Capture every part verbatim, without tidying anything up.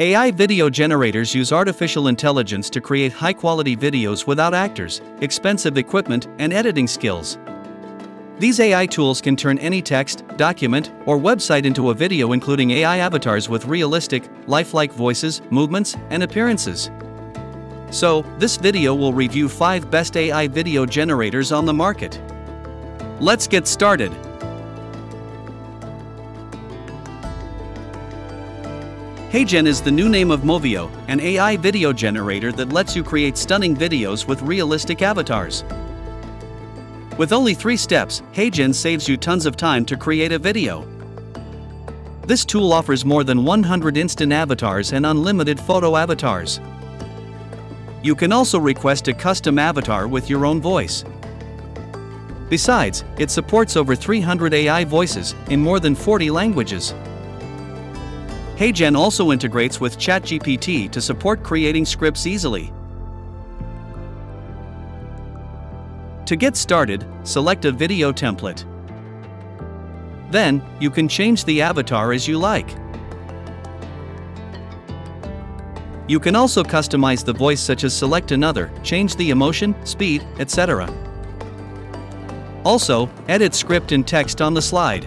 A I video generators use artificial intelligence to create high-quality videos without actors, expensive equipment, and editing skills. These A I tools can turn any text, document, or website into a video, including A I avatars with realistic, lifelike voices, movements, and appearances. So, this video will review five best A I video generators on the market. Let's get started. HeyGen is the new name of Movio, an A I video generator that lets you create stunning videos with realistic avatars. With only three steps, HeyGen saves you tons of time to create a video. This tool offers more than one hundred instant avatars and unlimited photo avatars. You can also request a custom avatar with your own voice. Besides, it supports over three hundred A I voices in more than forty languages. HeyGen also integrates with ChatGPT to support creating scripts easily. To get started, select a video template. Then, you can change the avatar as you like. You can also customize the voice, such as select another, change the emotion, speed, et cetera. Also, edit script and text on the slide.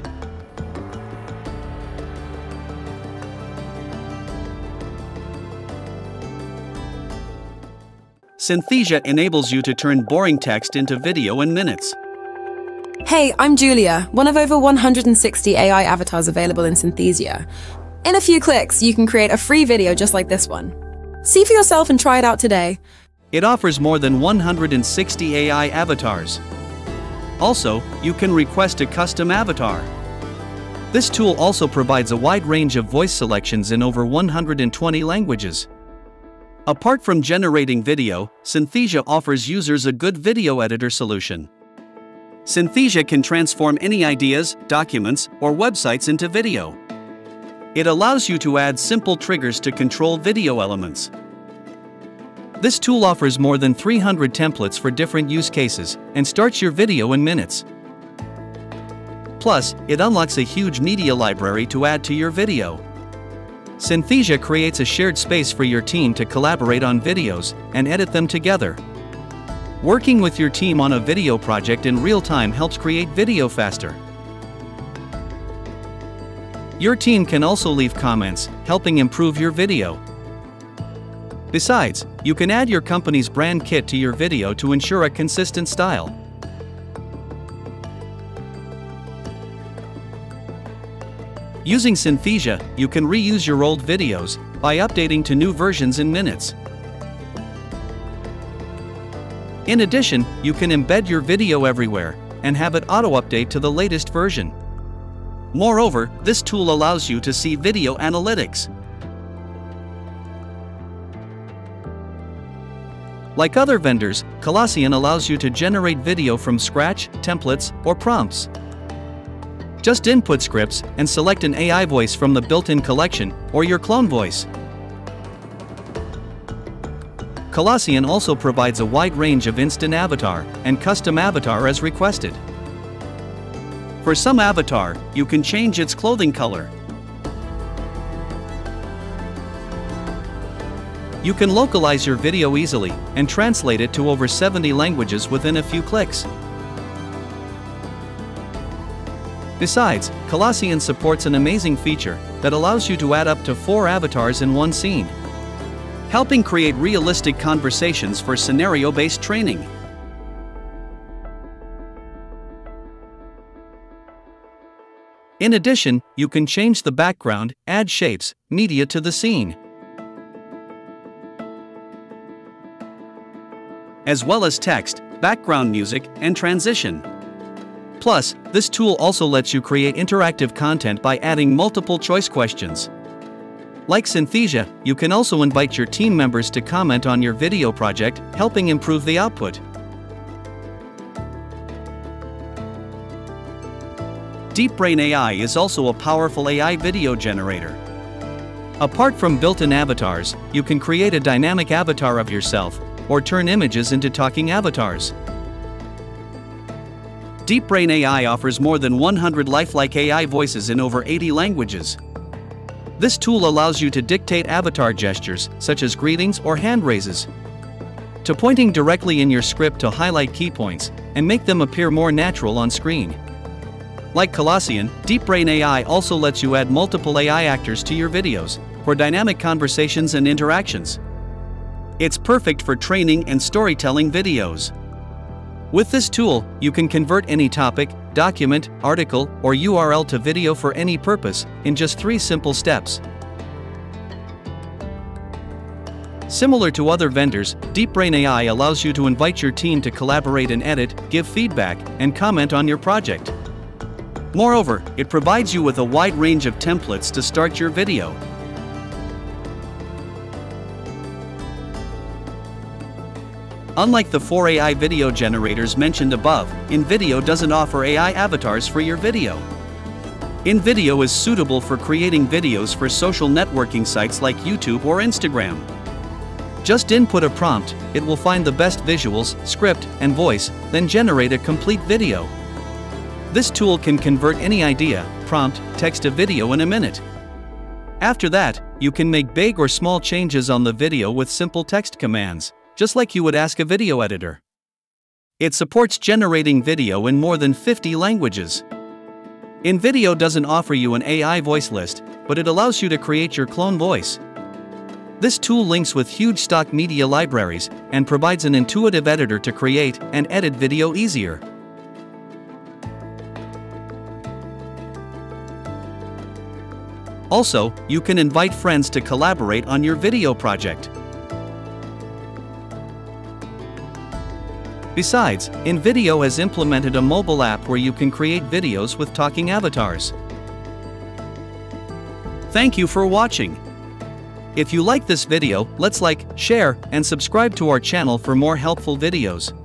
Synthesia enables you to turn boring text into video in minutes. Hey, I'm Julia, one of over one hundred sixty A I avatars available in Synthesia. In a few clicks, you can create a free video just like this one. See for yourself and try it out today. It offers more than one hundred sixty A I avatars. Also, you can request a custom avatar. This tool also provides a wide range of voice selections in over one hundred twenty languages. Apart from generating video, Synthesia offers users a good video editor solution. Synthesia can transform any ideas, documents, or websites into video. It allows you to add simple triggers to control video elements. This tool offers more than three hundred templates for different use cases and starts your video in minutes. Plus, it unlocks a huge media library to add to your video. Synthesia creates a shared space for your team to collaborate on videos and edit them together. Working with your team on a video project in real time helps create video faster. Your team can also leave comments, helping improve your video. Besides, you can add your company's brand kit to your video to ensure a consistent style. Using Synthesia, you can reuse your old videos by updating to new versions in minutes. In addition, you can embed your video everywhere and have it auto-update to the latest version. Moreover, this tool allows you to see video analytics. Like other vendors, Colossyan allows you to generate video from scratch, templates, or prompts. Just input scripts and select an A I voice from the built-in collection or your clone voice. Colossyan also provides a wide range of instant avatar and custom avatar as requested. For some avatar, you can change its clothing color. You can localize your video easily and translate it to over seventy languages within a few clicks. Besides, Colossyan supports an amazing feature that allows you to add up to four avatars in one scene, helping create realistic conversations for scenario-based training. In addition, you can change the background, add shapes, media to the scene, as well as text, background music, and transition. Plus, this tool also lets you create interactive content by adding multiple choice questions. Like Synthesia, you can also invite your team members to comment on your video project, helping improve the output. DeepBrain A I is also a powerful A I video generator. Apart from built-in avatars, you can create a dynamic avatar of yourself or turn images into talking avatars. DeepBrain A I offers more than one hundred lifelike A I voices in over eighty languages. This tool allows you to dictate avatar gestures, such as greetings or hand raises, to pointing directly in your script to highlight key points and make them appear more natural on screen. Like Colossyan, DeepBrain A I also lets you add multiple A I actors to your videos for dynamic conversations and interactions. It's perfect for training and storytelling videos. With this tool, you can convert any topic, document, article, or U R L to video for any purpose in just three simple steps. Similar to other vendors, DeepBrain A I allows you to invite your team to collaborate and edit, give feedback, and comment on your project. Moreover, it provides you with a wide range of templates to start your video. Unlike the four A I video generators mentioned above, InVideo doesn't offer A I avatars for your video. InVideo is suitable for creating videos for social networking sites like YouTube or Instagram. Just input a prompt, it will find the best visuals, script, and voice, then generate a complete video. This tool can convert any idea, prompt, text to video in a minute. After that, you can make big or small changes on the video with simple text commands, just like you would ask a video editor. It supports generating video in more than fifty languages. InVideo doesn't offer you an A I voice list, but it allows you to create your clone voice. This tool links with huge stock media libraries and provides an intuitive editor to create and edit video easier. Also, you can invite friends to collaborate on your video project. Besides, InVideo has implemented a mobile app where you can create videos with talking avatars. Thank you for watching. If you like this video, let's like, share, and subscribe to our channel for more helpful videos.